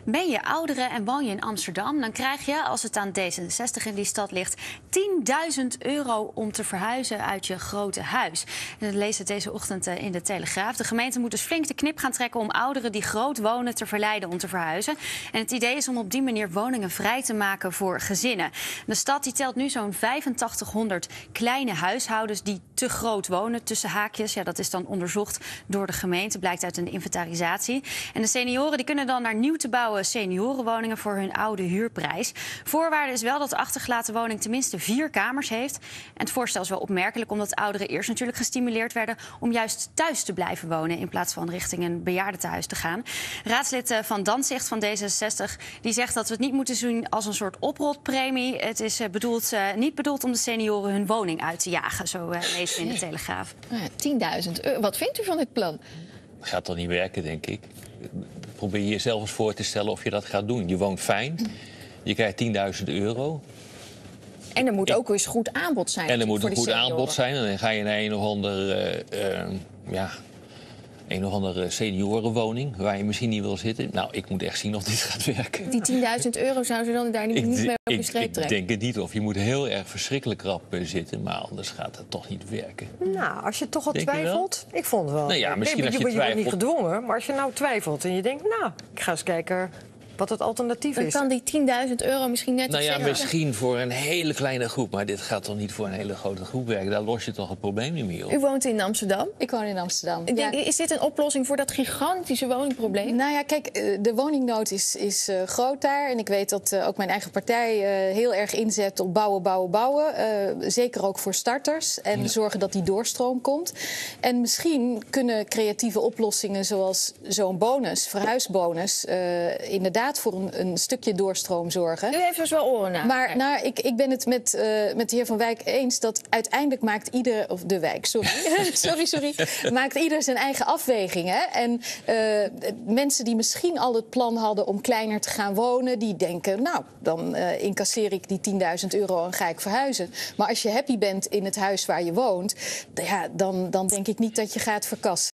Ben je ouderen en woon je in Amsterdam, dan krijg je, als het aan D66 in die stad ligt, €10.000 om te verhuizen uit je grote huis. En dat lees het deze ochtend in de Telegraaf. De gemeente moet dus flink de knip gaan trekken om ouderen die groot wonen te verleiden om te verhuizen. En het idee is om op die manier woningen vrij te maken voor gezinnen. De stad die telt nu zo'n 8500 kleine huishoudens die te groot wonen, tussen haakjes. Ja, dat is dan onderzocht door de gemeente, blijkt uit een inventarisatie. En de senioren die kunnen dan naar nieuw te bouwen seniorenwoningen voor hun oude huurprijs. Voorwaarde is wel dat de achtergelaten woning tenminste 4 kamers heeft. En het voorstel is wel opmerkelijk, omdat ouderen eerst natuurlijk gestimuleerd werden om juist thuis te blijven wonen in plaats van richting een bejaardentehuis te gaan. Raadslid Van Dantzigt van D66 die zegt dat we het niet moeten zien als een soort oprotpremie. Het is niet bedoeld om de senioren hun woning uit te jagen, zo lezen we in de Telegraaf. €10.000. Wat vindt u van dit plan? Gaat toch niet werken, denk ik. Probeer jezelf eens voor te stellen of je dat gaat doen. Je woont fijn, je krijgt €10.000. En er moet ook eens goed aanbod zijn. En er moet voor een die goed senioren. aanbod zijn. En dan ga je naar een of andere seniorenwoning waar je misschien niet wil zitten. Nou, ik moet echt zien of dit gaat werken. Die €10.000 zou ze dan daar niet mee op de streep Ik trekken? denk het niet. Of je moet heel erg verschrikkelijk rap zitten, maar anders gaat het toch niet werken. Nou, als je toch al Denk je twijfelt. Ik vond het wel. Nou ja, misschien als je je wordt niet twijfelt. gedwongen, maar als je nou twijfelt en je denkt, nou, ik ga eens kijken wat het alternatief Dan is. kan die €10.000 misschien net Nou ja, zeggen. misschien voor een hele kleine groep. Maar dit gaat toch niet voor een hele grote groep werken? Daar los je toch het probleem niet meer op? U woont in Amsterdam. Ik woon in Amsterdam. Ik denk, is dit een oplossing voor dat gigantische woningprobleem? Nou ja, kijk, de woningnood is groot daar. En ik weet dat ook mijn eigen partij heel erg inzet op bouwen, bouwen, bouwen. Zeker ook voor starters. En zorgen dat die doorstroom komt. En misschien kunnen creatieve oplossingen zoals zo'n bonus, verhuisbonus, inderdaad voor een stukje doorstroom zorgen. U heeft dus wel oren naar. Maar nou, ik ben het met de heer Van Wijk eens dat uiteindelijk maakt ieder, of de Wijk, sorry, maakt ieder zijn eigen afwegingen. En mensen die misschien al het plan hadden om kleiner te gaan wonen, die denken, nou, dan incasseer ik die €10.000 en ga ik verhuizen. Maar als je happy bent in het huis waar je woont, ja, dan denk ik niet dat je gaat verkassen.